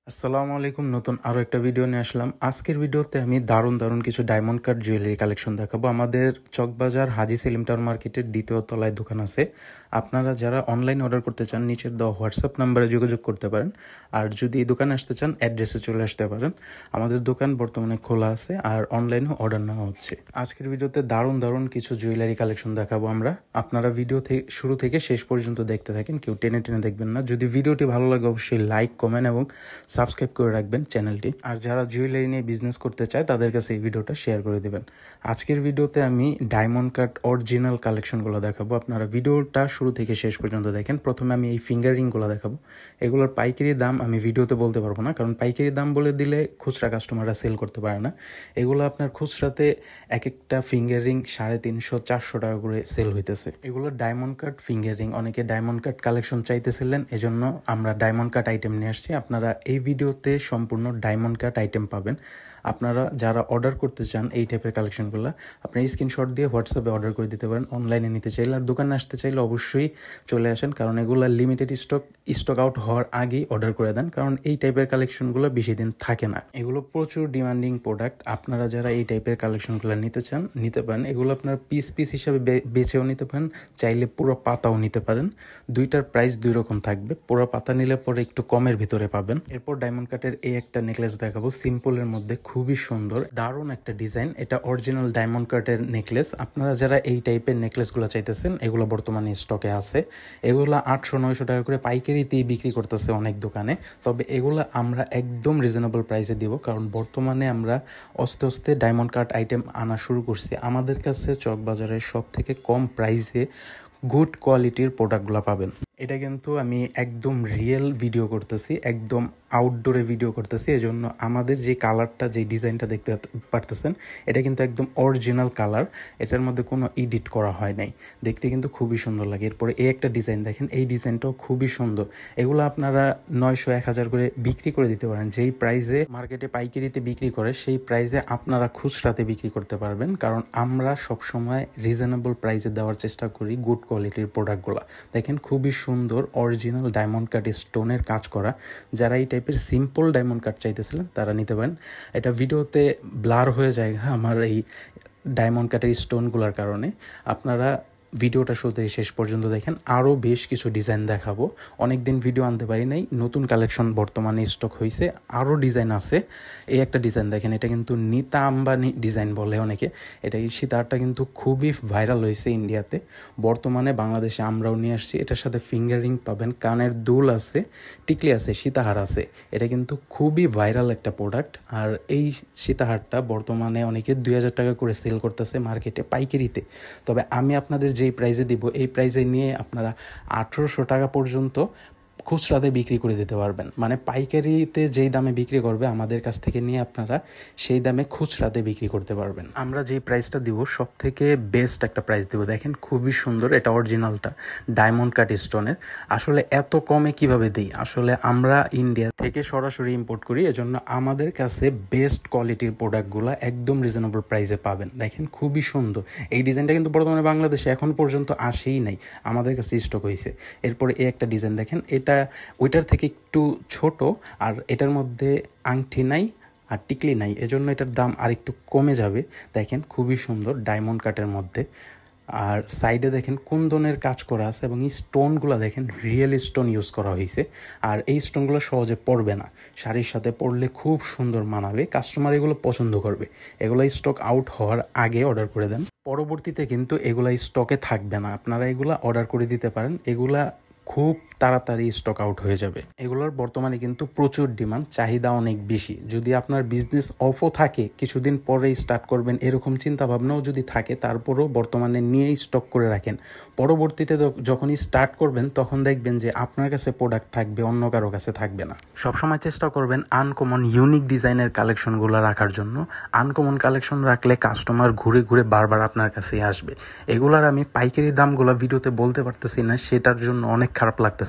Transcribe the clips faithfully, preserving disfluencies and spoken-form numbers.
আসসালামু আলাইকুম। নতুন আরও একটা ভিডিও নিয়ে আসলাম। আজকের ভিডিওতে আমি দারুণ দারুণ কিছু ডায়মন্ড কাট জুয়েলারি কালেকশন দেখাবো। আমাদের চকবাজার হাজি সেলিম টাওয়ার মার্কেটের দ্বিতীয় তলায় দোকান আছে। আপনারা যারা অনলাইন অর্ডার করতে চান নিচের দেওয়া হোয়াটসঅ্যাপ নাম্বারে যোগাযোগ করতে পারেন। আর যদি এই দোকানে আসতে চান অ্যাড্রেসে চলে আসতে পারেন। আমাদের দোকান বর্তমানে খোলা আছে আর অনলাইনেও অর্ডার নেওয়া হচ্ছে। আজকের ভিডিওতে দারুণ দারুণ কিছু জুয়েলারি কালেকশন দেখাবো আমরা। আপনারা ভিডিও থেকে শুরু থেকে শেষ পর্যন্ত দেখতে থাকেন, কেউ টেনে টেনে দেখবেন না। যদি ভিডিওটি ভালো লাগে অবশ্যই লাইক, কমেন্ট এবং সাবস্ক্রাইব করে রাখবেন চ্যানেলটি। আর যারা জুয়েলারি নিয়ে বিজনেস করতে চায় তাদের কাছে এই ভিডিওটা শেয়ার করে দেবেন। আজকের ভিডিওতে আমি ডায়মন্ড কাট অরিজিনাল কালেকশনগুলো দেখাবো। আপনারা ভিডিওটা শুরু থেকে শেষ পর্যন্ত দেখেন। প্রথমে আমি এই ফিঙ্গার রিংগুলো দেখাবো। এগুলোর পাইকারি দাম আমি ভিডিওতে বলতে পারবো না, কারণ পাইকারি দাম বলে দিলে খুচরা কাস্টমাররা সেল করতে পারে না। এগুলো আপনার খুচরাতে এক একটা ফিঙ্গার রিং সাড়ে তিনশো চারশো টাকা করে সেল হইতেছে। এগুলো ডায়মন্ড কাট ফিঙ্গার রিং। অনেকে ডায়মন্ড কাট কালেকশন চাইতেছিলেন, এজন্য আমরা ডায়মন্ড কাট আইটেম নিয়ে আসছি। আপনারা এই ভিডিওতে সম্পূর্ণ ডায়মন্ড কাট আইটেম পাবেন। আপনারা যারা অর্ডার করতে চান এই টাইপের কালেকশনগুলো আপনি স্ক্রিনশট দিয়ে হোয়াটসঅ্যাপে অর্ডার করে দিতে পারেন। অনলাইনে নিতে চাইলে আর দোকানে আসতে চাইলে অবশ্যই চলে আসেন, কারণ এগুলো লিমিটেড স্টক স্টক আউট হওয়ার আগেই অর্ডার করে দেন, কারণ এই টাইপের কালেকশনগুলো বেশি দিন থাকে না। এগুলো প্রচুর ডিমান্ডিং প্রোডাক্ট। আপনারা যারা এই টাইপের কালেকশনগুলো নিতে চান নিতে পারেন। এগুলো আপনার পিস পিস হিসাবে বেছেও নিতে পারেন, চাইলে পুরো পাতাও নিতে পারেন। দুইটার প্রাইস দুই রকম থাকবে। পুরো পাতা নিলে পরে একটু কমের ভিতরে পাবেন। এরপর ডায়মন্ড কাটের এই একটা নেকলেস দেখাবো, সিম্পলের মধ্যে খুবই সুন্দর, দারুণ একটা ডিজাইন। এটা অরিজিনাল ডায়মন্ড কাটের নেকলেস। আপনারা যারা এই টাইপের নেকলেসগুলো চাইতেছেন এগুলো বর্তমানে স্টকে আছে। এগুলো আটশো নয়শো টাকা করে পাইকারিতেই বিক্রি করতেছে অনেক দোকানে, তবে এগুলো আমরা একদম রিজনেবল প্রাইসে দিব, কারণ বর্তমানে আমরা আস্তে আস্তে ডায়মন্ড কাট আইটেম আনা শুরু করছি। আমাদের কাছে চকবাজারের সব থেকে কম প্রাইসে গুড কোয়ালিটির প্রোডাক্টগুলো পাবেন। এটা কিন্তু আমি একদম রিয়েল ভিডিও করতেছি, একদম আউটডোরে ভিডিও করতেছি, এজন্য আমাদের যে কালারটা যে ডিজাইনটা দেখতে পারতেছেন এটা কিন্তু একদম অরিজিনাল কালার। এটার মধ্যে কোনো এডিট করা হয় নাই, দেখতে কিন্তু খুবই সুন্দর লাগে। এরপরে এই একটা ডিজাইন দেখেন, এই ডিজাইনটাও খুবই সুন্দর। এগুলো আপনারা নয়শো এক হাজার করে বিক্রি করে দিতে পারেন। যেই প্রাইসে মার্কেটে পাইকারিতে বিক্রি করে সেই প্রাইসে আপনারা খুচরাতে বিক্রি করতে পারবেন, কারণ আমরা সবসময় রিজনেবল প্রাইসে দেওয়ার চেষ্টা করি গুড কোয়ালিটির প্রোডাক্টগুলো। দেখেন খুবই সুন্দর অরিজিনাল ডায়মন্ড কাট স্টোনের কাজ করা। যারা এই টাইপের সিম্পল ডায়মন্ড কাট চাইতেছিলেন তারা নিতে পারেন। এটা ভিডিওতে ব্লার হয়ে যায় আমার এই ডায়মন্ড কাটের স্টোনগুলোর কারণে। আপনারা ভিডিওটা শুরু থেকে শেষ পর্যন্ত দেখেন। আরও বেশ কিছু ডিজাইন দেখাবো। অনেক দিন ভিডিও আনতে পারি নাই, নতুন কালেকশন বর্তমানে স্টক হয়েছে, আরও ডিজাইন আছে। এই একটা ডিজাইন দেখেন, এটা কিন্তু নিতা আম্বানি ডিজাইন বলে অনেকে। এটা এই সীতাহারটা কিন্তু খুবই ভাইরাল হয়েছে ইন্ডিয়াতে। বর্তমানে বাংলাদেশে আমরাও নিয়ে আসছি। এটার সাথে ফিঙ্গার রিং পাবেন, কানের দুল আছে, টিকলি আছে, সীতাহার আছে। এটা কিন্তু খুবই ভাইরাল একটা প্রোডাক্ট। আর এই সীতাহারটা বর্তমানে অনেকে দুই হাজার টাকা করে সেল করতেছে মার্কেটে পাইকারিতে। তবে আমি আপনাদের যেই প্রাইসে দিব এই প্রাইসে নিয়ে আপনারা আঠেরোশো টাকা পর্যন্ত খুচরাতে বিক্রি করে দিতে পারবেন। মানে পাইকারিতে যেই দামে বিক্রি করবে আমাদের কাছ থেকে নিয়ে আপনারা সেই দামে খুচরাতে বিক্রি করতে পারবেন। আমরা যেই প্রাইসটা দিব সব থেকে বেস্ট একটা প্রাইস দিব। দেখেন খুবই সুন্দর, এটা অরিজিনালটা ডায়মন্ড কাট স্টোনের। আসলে এত কমে কিভাবে দিই? আসলে আমরা ইন্ডিয়া থেকে সরাসরি ইম্পোর্ট করি, এজন্য আমাদের কাছে বেস্ট কোয়ালিটির প্রোডাক্টগুলো একদম রিজনেবল প্রাইসে পাবেন। দেখেন খুবই সুন্দর। এই ডিজাইনটা কিন্তু বর্তমানে বাংলাদেশে এখন পর্যন্ত আসেই নাই, আমাদের কাছে স্টক হয়েছে। এরপরে এই একটা ডিজাইন দেখেন, এটা ওইটার থেকে একটু ছোট, আর এটার মধ্যে আংটি নাই আর টিকলি নাই, এজন্য এটার দাম আর একটু কমে যাবে। দেখেন খুবই সুন্দর ডায়মন্ড কাটের মধ্যে। আর সাইডে দেখেন কুন্দনের কাজ করা আছে এবং এই স্টোনগুলো দেখেন রিয়েল স্টোন ইউজ করা হয়েছে। আর এই স্টোনগুলো সহজে পড়বে না, শাড়ির সাথে পরলে খুব সুন্দর মানাবে, কাস্টমার এগুলো পছন্দ করবে। এগুলো স্টক আউট হওয়ার আগে অর্ডার করে দেন, পরবর্তীতে কিন্তু এগুলা স্টকে থাকবে না। আপনারা এগুলা অর্ডার করে দিতে পারেন, এগুলা খুব তাড়াতাড়ি স্টক আউট হয়ে যাবে। এগুলোর বর্তমানে কিন্তু প্রচুর ডিমান্ড, চাহিদা অনেক বেশি। যদি আপনার বিজনেস অফও থাকে, কিছুদিন পরেই স্টার্ট করবেন এরকম চিন্তা ভাবনাও যদি থাকে, তারপরেও বর্তমানে নিয়েই স্টক করে রাখেন। পরবর্তীতে যখনই স্টার্ট করবেন তখন দেখবেন যে আপনার কাছে প্রোডাক্ট থাকবে, অন্য কারো কাছে থাকবে না। সবসময় চেষ্টা করবেন আনকমন ইউনিক ডিজাইনের কালেকশনগুলো রাখার জন্য। আনকমন কালেকশন রাখলে কাস্টমার ঘুরে ঘুরে বারবার আপনার কাছেই আসবে। এগুলার আমি পাইকারি দামগুলো ভিডিওতে বলতে পারতেছি না, সেটার জন্য অনেক খারাপ লাগতেছে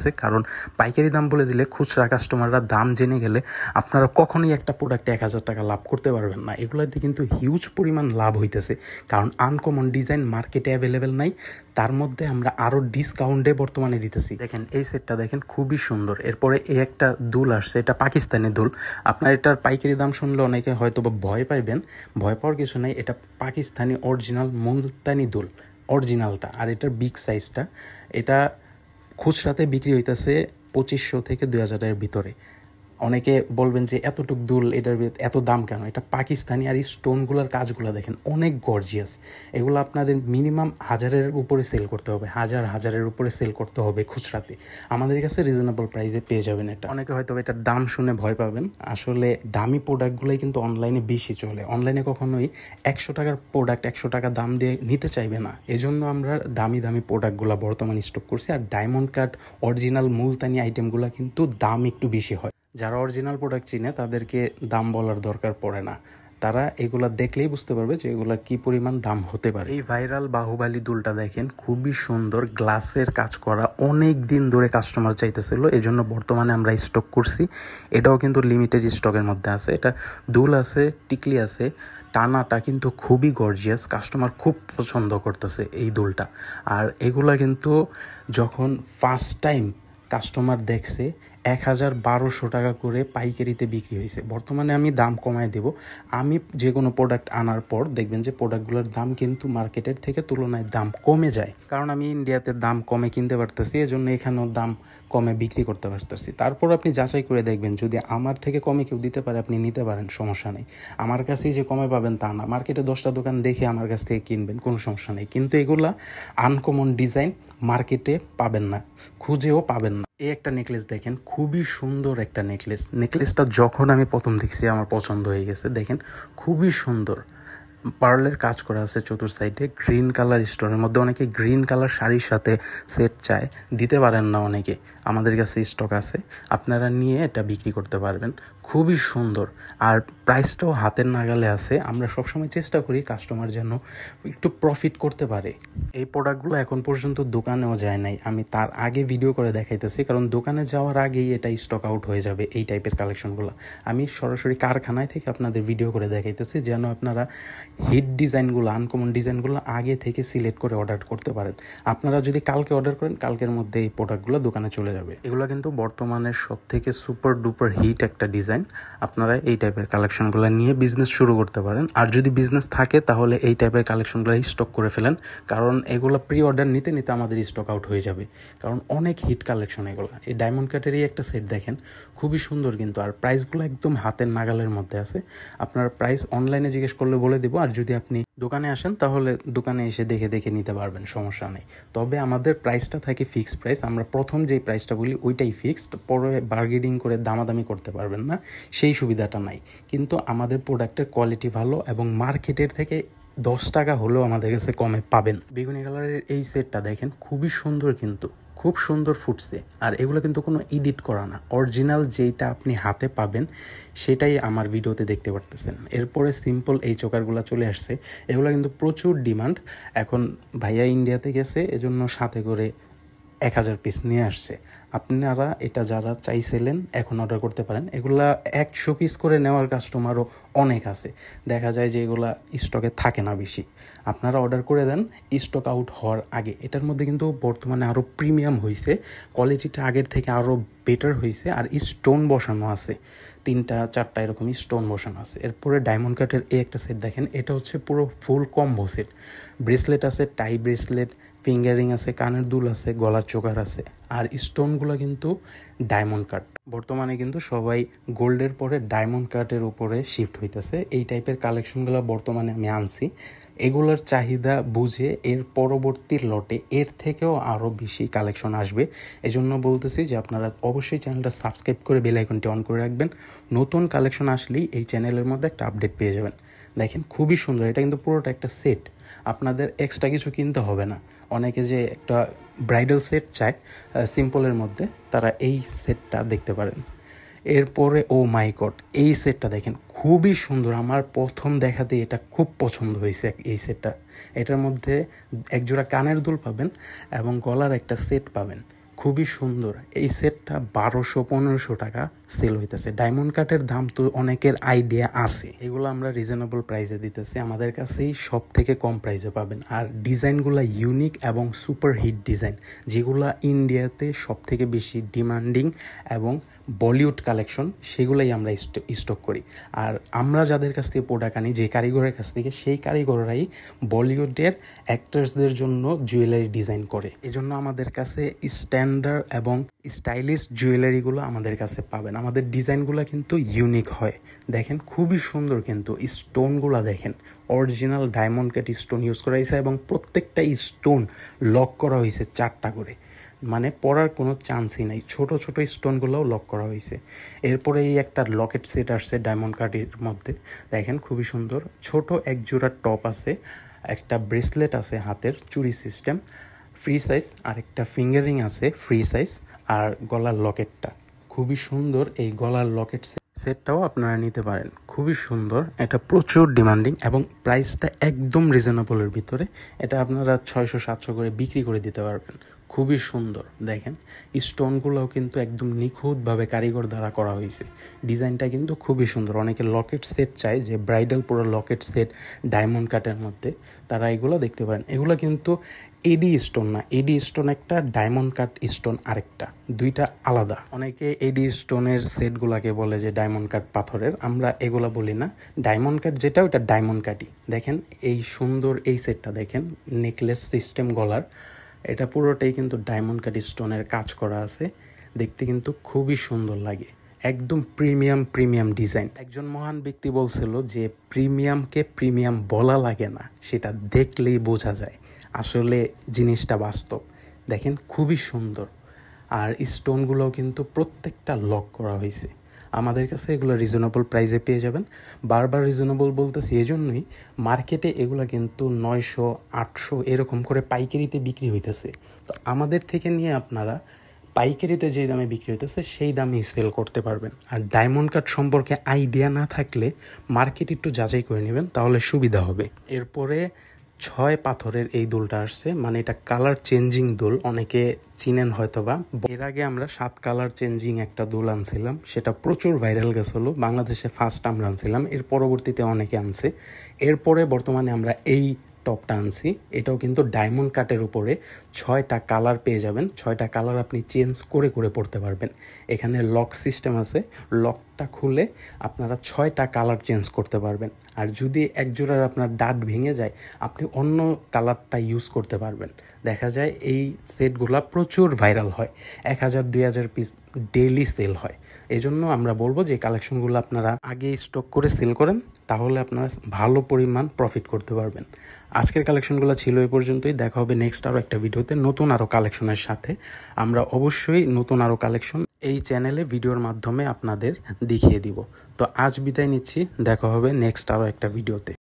হইতেছে, কারণ পাইকারি দাম বলে দিলে খুচরা কাস্টমাররা দাম জেনে গেলে আপনারা কখনোই একটা প্রোডাক্টে এক হাজার টাকা লাভ করতে পারবেন না। এগুলোতে কিন্তু হিউজ পরিমাণ লাভ হইতেছে, কারণ আনকমন ডিজাইন মার্কেটে অ্যাভেলেবেল নাই, তার মধ্যে আমরা আরও ডিসকাউন্টে বর্তমানে দিতেছি। দেখেন এই সেটটা দেখেন খুবই সুন্দর। এরপরে এই একটা দুল আসছে, এটা পাকিস্তানি দুল। আপনার এটার পাইকারি দাম শুনলে অনেকে হয়তো বা ভয় পাইবেন, ভয় পাওয়ার কিছু নাই। এটা পাকিস্তানি অরিজিনাল মুলতানি দুল, অরিজিনালটা। আর এটার বিগ সাইজটা, এটা খুচরাতে বিক্রি হইতেছে পঁচিশশো থেকে দুই হাজারের ভিতরে। অনেকে বলবেন যে এতটুক দুল, এটার এত দাম কেন? এটা পাকিস্তানি। আর এই স্টোনগুলোর কাজগুলো দেখেন অনেক গর্জিয়াস। এগুলো আপনাদের মিনিমাম হাজারের উপরে সেল করতে হবে, হাজার হাজারের উপরে সেল করতে হবে খুচরাতে। আমাদের কাছে রিজনেবল প্রাইসে পেয়ে যাবেন এটা। অনেকে হয়তো এটার দাম শুনে ভয় পাবেন, আসলে দামি প্রোডাক্টগুলোই কিন্তু অনলাইনে বেশি চলে। অনলাইনে কখনোই একশো টাকার প্রোডাক্ট একশো টাকা দাম দিয়ে নিতে চাইবে না, এজন্য আমরা দামি দামি প্রোডাক্টগুলো বর্তমানে স্টক করছি। আর ডায়মন্ড কাট অরিজিনাল মুলতানি আইটেমগুলো কিন্তু দাম একটু বেশি হয়। যারা অরিজিনাল প্রোডাক্ট চিনে তাদেরকে দাম বলার দরকার পড়ে না, তারা এগুলা দেখলেই বুঝতে পারবে যে এগুলা কি পরিমাণ দাম হতে পারে। এই ভাইরাল বাহুবালি দুলটা দেখেন খুবই সুন্দর, গ্লাসের কাজ করা, অনেক দিন ধরে কাস্টমার চাইতেছিল, এই জন্য বর্তমানে আমরা স্টক করছি। এটাও কিন্তু লিমিটেড স্টকের মধ্যে আছে। এটা দুল আছে, টিকলি আছে, টানাটা কিন্তু খুবই গর্জিয়াস, কাস্টমার খুব পছন্দ করতেছে এই দুলটা। আর এগুলা কিন্তু যখন ফার্স্ট টাইম কাস্টমার দেখছে এক হাজার বারোশো টাকা করে পাইকারিতে বিক্রি হয়েছে। বর্তমানে আমি দাম কমায় দেব। আমি যে কোনো প্রোডাক্ট আনার পর দেখবেন যে প্রোডাক্টগুলোর দাম কিন্তু মার্কেটের থেকে তুলনায় দাম কমে যায়, কারণ আমি ইন্ডিয়াতে দাম কমে কিনতে পারতেছি, এজন্য এখানেও দাম কমে বিক্রি করতে পারতেছি। তারপর আপনি যাচাই করে দেখবেন, যদি আমার থেকে কমে কেউ দিতে পারে আপনি নিতে পারেন, সমস্যা নেই। আমার কাছেই যে কমে পাবেন তা না, মার্কেটে দশটা দোকান দেখে আমার কাছ থেকে কিনবেন, কোনো সমস্যা নেই। কিন্তু এগুলা আনকমন ডিজাইন মার্কেটে পাবেন না, খুঁজেও পাবেন না। এই একটা নেকলেস দেখেন খুবই সুন্দর একটা নেকলেস। নেকলেসটা যখন আমি প্রথম দেখছি আমার পছন্দ হয়ে গেছে। দেখেন খুবই সুন্দর, পার্লের কাজ করা আছে চতুর সাইডে, গ্রিন কালার স্টোনের মধ্যে। অনেকে গ্রিন কালার শাড়ির সাথে সেট চায়, দিতে পারেন না অনেকে, আমাদের কাছে স্টক আছে, আপনারা নিয়ে এটা বিক্রি করতে পারবেন। খুবই সুন্দর, আর প্রাইসটাও হাতের নাগালে আছে। আমরা সবসময় চেষ্টা করি কাস্টমার যেন একটু প্রফিট করতে পারে। এই প্রোডাক্টগুলো এখন পর্যন্ত দোকানেও যায় নাই, আমি তার আগে ভিডিও করে দেখাইতেছি, কারণ দোকানে যাওয়ার আগেই এটা স্টক আউট হয়ে যাবে এই টাইপের কালেকশনগুলো। আমি সরাসরি কারখানায় থেকে আপনাদের ভিডিও করে দেখাইতেছি, যেন আপনারা হিট ডিজাইনগুলো, আনকমন ডিজাইনগুলো আগে থেকে সিলেক্ট করে অর্ডার করতে পারেন। আপনারা যদি কালকে অর্ডার করেন, কালকের মধ্যে এই প্রোডাক্টগুলো দোকানে চলে যাবে। এগুলো কিন্তু বর্তমানে সব থেকে সুপার ডুপার হিট একটা ডিজাইন। আপনারা এই টাইপের কালেকশনগুলো নিয়ে বিজনেস শুরু করতে পারেন। আর যদি বিজনেস থাকে তাহলে এই টাইপের কালেকশনগুলো স্টক করে ফেলেন, কারণ এগুলো প্রি অর্ডার নিতে নিতে আমাদের স্টক আউট হয়ে যাবে, কারণ অনেক হিট কালেকশন এগুলো। এই ডায়মন্ড কাটেরই একটা সেট দেখেন খুবই সুন্দর কিন্তু, আর প্রাইসগুলো একদম হাতের নাগালের মধ্যে আছে। আপনার প্রাইস অনলাইনে জিজ্ঞেস করলে বলে দেবো, আর যদি আপনি দোকানে আসেন তাহলে দোকানে এসে দেখে দেখে নিতে পারবেন, সমস্যা নেই। তবে আমাদের প্রাইসটা থাকে ফিক্সড প্রাইস, আমরা প্রথম যেই প্রাইসটা বলি ওইটাই ফিক্সড, পরে বার্গেনিং করে দামাদামি করতে পারবেন না, সেই সুবিধাটা নাই। কিন্তু আমাদের প্রোডাক্টের কোয়ালিটি ভালো এবং মার্কেটের থেকে দশ টাকা হলেও আমাদের কাছে কমে পাবেন। বেগুনি কালারের এই সেটটা দেখেন খুবই সুন্দর, কিন্তু খুব সুন্দর ফুটছে। আর এগুলো কিন্তু কোনো এডিট করা না, অরিজিনাল যেটা আপনি হাতে পাবেন সেটাই আমার ভিডিওতে দেখতে পারতেছেন। এরপরে সিম্পল এই চোকারগুলো চলে আসছে, এগুলো কিন্তু প্রচুর ডিমান্ড। এখন ভাইয়া ইন্ডিয়াতে গেছে, এজন্য সাথে করে এক হাজার পিস নিয়ে আসছে। আপনারা এটা যারা চাইছিলেন এখন অর্ডার করতে পারেন। এগুলা একশো পিস করে নেওয়ার কাস্টমারও অনেক আছে, দেখা যায় যে এগুলা স্টকে থাকে না বেশি। আপনারা অর্ডার করে দেন স্টক আউট হওয়ার আগে। এটার মধ্যে কিন্তু বর্তমানে আরও প্রিমিয়াম হয়েছে, কোয়ালিটিটা আগের থেকে আরও বেটার হয়েছে, আর স্টোন বসানো আছে, তিনটা চারটা এরকম স্টোন বসানো আছে। এরপরে ডায়মন্ড কাটের এই একটা সেট দেখেন, এটা হচ্ছে পুরো ফুল কম্বো সেট। ব্রেসলেট আছে, টাই ব্রেসলেট, ফিঙ্গারিং আছে, কানের দুল আছে, গলার চোকার আছে, আর স্টোনগুলো কিন্তু ডায়মন্ড কাট। বর্তমানে কিন্তু সবাই গোল্ডের পরে ডায়মন্ড কাটের উপরে শিফট হইতেছে। এই টাইপের কালেকশনগুলো বর্তমানে আমি আনছি, এগুলোর চাহিদা বুঝে এর পরবর্তী লটে এর থেকেও আরও বেশি কালেকশন আসবে। এজন্য বলতেছি যে আপনারা অবশ্যই চ্যানেলটা সাবস্ক্রাইব করে বেল আইকনটি অন করে রাখবেন। নতুন কালেকশন আসলেই এই চ্যানেলের মধ্যে একটা আপডেট পেয়ে যাবেন। দেখেন খুবই সুন্দর, এটা কিন্তু পুরোটা একটা সেট, আপনাদের এক্সট্রা কিছু কিনতে হবে না। অনেকে যে একটা ব্রাইডাল সেট চায় সিম্পলের মধ্যে, তারা এই সেটটা দেখতে পারেন। এরপরে ও মাই গড, এই সেটটা দেখেন খুবই সুন্দর, আমার প্রথম দেখাতে এটা খুব পছন্দ হয়েছে এই সেটটা। এটার মধ্যে একজোড়া কানের দুল পাবেন এবং গলার একটা সেট পাবেন, খুবই সুন্দর। এই সেটটা বারোশো পনেরোশো টাকা সেল হইতেছে। ডায়মন্ড কাটের দাম তো অনেকের আইডিয়া আছে, এগুলো আমরা রিজনেবল প্রাইসে দিতেছি, আমাদের কাছেই সব থেকে কম প্রাইসে পাবেন। আর ডিজাইনগুলো ইউনিক এবং সুপার হিট ডিজাইন, যেগুলো ইন্ডিয়াতে সব থেকে বেশি ডিমান্ডিং এবং বলিউড কালেকশন, সেগুলোই আমরা স্টক করি। আর আমরা যাদের কাছ থেকে প্রোডাক্ট আনি, যে কারিগরের কাছ থেকে, সেই কারিগররাই বলিউডের অ্যাক্টার্সদের জন্য জুয়েলারি ডিজাইন করে। এজন্য আমাদের কাছে স্ট্যান্ডার্ড এবং স্টাইলিশ জুয়েলারিগুলো আমাদের কাছে পাবেন। আমাদের ডিজাইনগুলো কিন্তু ইউনিক হয়। দেখেন খুবই সুন্দর, কিন্তু স্টোনগুলো দেখেন original diamond cut stone use করা হয়েছে এবং প্রত্যেকটা স্টোন লক করা হয়েছে চারটা করে, মানে পড়ার কোনো চান্সই নাই। ছোট ছোট স্টোনগুলোও লক করা হয়েছে। এরপরে এই একটা লকেট সেট আসছে ডায়মন্ড কাটের মধ্যে, দেখেন খুবই সুন্দর। ছোট এক জোড়া টপ আছে, একটা ব্রেসলেট আছে হাতের চুড়ি সিস্টেম ফ্রি সাইজ, আর একটা ফিঙ্গারিং আছে ফ্রি সাইজ, আর গলার লকেটটা খুবই সুন্দর। এই গলার লকেট সেটটাও আপনারা নিতে পারেন, খুবই সুন্দর। এটা প্রচুর ডিমান্ডিং এবং প্রাইসটা একদম রিজনেবলের ভিতরে। এটা আপনারা ছয়শো সাতশো করে বিক্রি করে দিতে পারবেন। খুবই সুন্দর। দেখেন স্টোনগুলোও কিন্তু একদম নিখুঁতভাবে কারিগর দ্বারা করা হয়েছে। ডিজাইনটা কিন্তু খুবই সুন্দর। অনেকে লকেট সেট চায়, যে ব্রাইডাল পুরো লকেট সেট ডায়মন্ড কাটের মধ্যে, তারা এগুলো দেখতে পারেন। এগুলো কিন্তু এডি স্টোন না, এডি স্টোন একটা, ডায়মন্ড কাট স্টোন আরেকটা, দুইটা আলাদা। অনেকে এডি স্টোনের সেটগুলোকে বলে যে ডায়মন্ড কাট পাথরের, আমরা এগুলা বলি না। ডায়মন্ড কাট যেটা, ওটা ডায়মন্ড কাটই। দেখেন এই সুন্দর এই সেটটা দেখেন, নেকলেস সিস্টেম গলার, এটা পুরোটাই কিন্তু ডায়মন্ড কাট স্টোনের কাজ করা আছে। দেখতে কিন্তু খুবই সুন্দর লাগে, একদম প্রিমিয়াম প্রিমিয়াম ডিজাইন। একজন মহান ব্যক্তি বলছিল যে প্রিমিয়ামকে প্রিমিয়াম বলা লাগে না, সেটা দেখলেই বোঝা যায়। আসলে জিনিসটা বাস্তব। দেখেন খুবই সুন্দর। আর স্টোনগুলোও কিন্তু প্রত্যেকটা লক করা হয়েছে। আমাদের কাছে এগুলো রিজনেবল প্রাইসে পেয়ে যাবেন। বারবার রিজনেবল বলতেছি এজন্যই, মার্কেটে এগুলো কিন্তু নয়শো আটশো এরকম করে পাইকারিতে বিক্রি হইতেছে। তো আমাদের থেকে নিয়ে আপনারা পাইকারিতে যে দামে বিক্রি হইতেছে সেই দামেই সেল করতে পারবেন। আর ডায়মন্ড কাট সম্পর্কে আইডিয়া না থাকলে মার্কেট একটু যাচাই করে নেবেন, তাহলে সুবিধা হবে। এরপরে ছয় পাথরের এই দুলটা আসছে, মানে এটা কালার চেঞ্জিং দুল, অনেকে চিনেন হয়তোবা। এর আগে আমরা সাত কালার চেঞ্জিং একটা দুল আনছিলাম, সেটা প্রচুর ভাইরাল গেছিল, বাংলাদেশে ফার্স্ট আমরা আনছিলাম, এর পরবর্তীতে অনেকে আনছে। এরপরে বর্তমানে আমরা এই টপটা আনছি, এটাও কিন্তু ডায়মন্ড কাটের উপরে ছয়টা কালার পেয়ে যাবেন। ছয়টা কালার আপনি চেঞ্জ করে করে পড়তে পারবেন। এখানে লক সিস্টেম আছে, লকটা খুলে আপনারা ছয়টা কালার চেঞ্জ করতে পারবেন। আর যদি এক জোড়ার আপনার ডাট ভেঙে যায়, আপনি অন্য কালারটা ইউজ করতে পারবেন। দেখা যায় এই সেটগুলো প্রচুর ভাইরাল হয়, এক হাজার দুই হাজার পিস ডেইলি সেল হয়। এজন্য আমরা বলবো যে কালেকশনগুলো আপনারা আগে স্টক করে সেল করেন, তাহলে আপনারা ভালো পরিমাণ প্রফিট করতে পারবেন। আজকের কালেকশনগুলো ছিল এই পর্যন্তই। দেখা হবে নেক্সট আরও একটা ভিডিওতে নতুন আরও কালেকশনের সাথে। আমরা অবশ্যই নতুন আরও কালেকশন এই চ্যানেলে ভিডিওর মাধ্যমে আপনাদের দেখিয়ে দিব। তো আজ বিদায় নিচ্ছি, দেখা হবে নেক্সট আরও একটা ভিডিওতে।